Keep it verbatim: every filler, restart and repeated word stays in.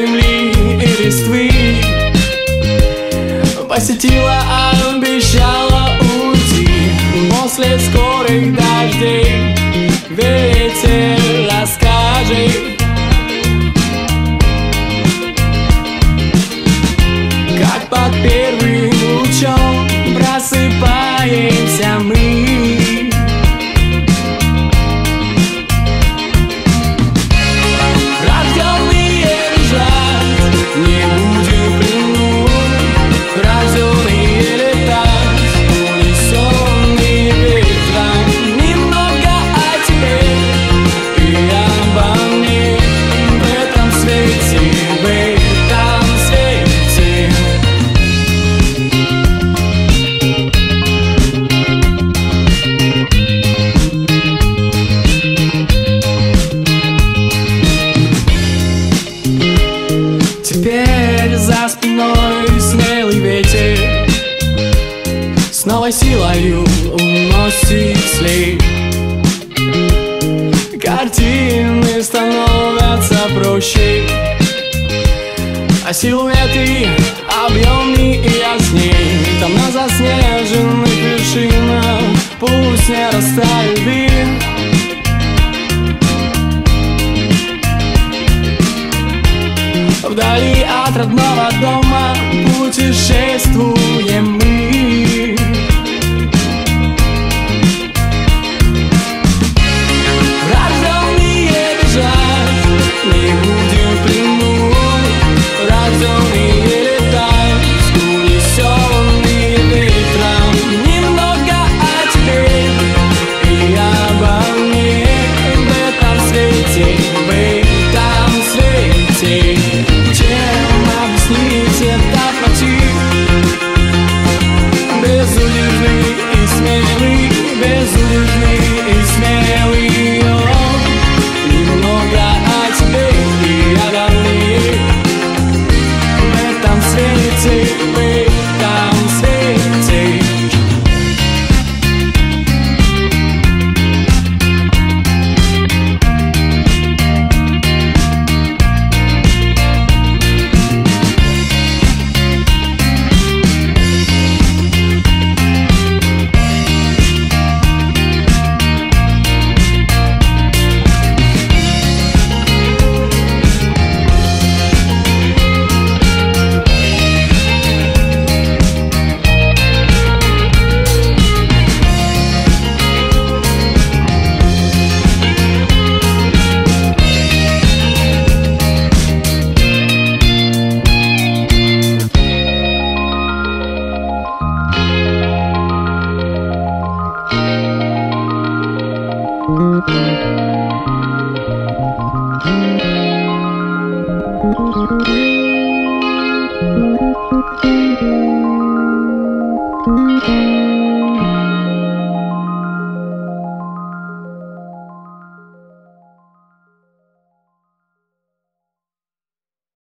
земли и листвы. Посетила, обещала уйти после скорых дождей. Ветер, расскажи, как под первым лучом просыпаемся мы. Теперь за спиной смелый ветер с новой силою уносит след. Картины становятся проще, а силуэты объемнее и ясней. Там на заснеженных вершинах пусть не растает дым. Вдали от родного дома путешествуем мы. Рожденные бежать, не будем в плену. Рожденные летать, унесенные ветром. Немного о тебе и обо мне в этом свете, в этом свете. Это мотив безудержный и смелый, безудержный и смелый. Немного о тебе и обо мне в этом свете, в этом свете. Thank you.